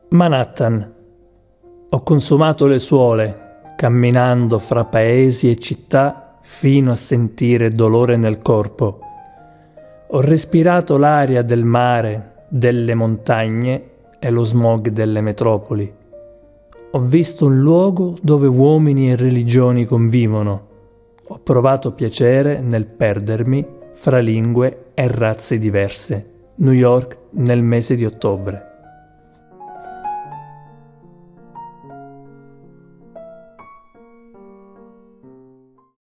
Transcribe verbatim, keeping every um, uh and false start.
Manhattan. Ho consumato le suole, camminando fra paesi e città fino a sentire dolore nel corpo. Ho respirato l'aria del mare, delle montagne e lo smog delle metropoli. Ho visto un luogo dove uomini e religioni convivono. Ho provato piacere nel perdermi fra lingue e razze diverse. New York nel mese di ottobre.